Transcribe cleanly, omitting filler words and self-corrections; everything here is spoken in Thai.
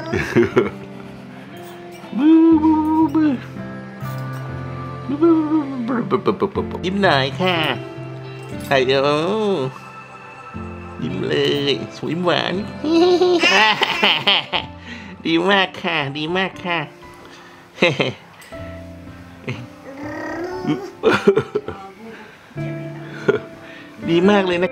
ยิ้มหน่อยค่ะใส่เดี๋ยวยิ้มเลยสวยหวานดีมากค่ะดีมากค่ะดีมากเลยนะ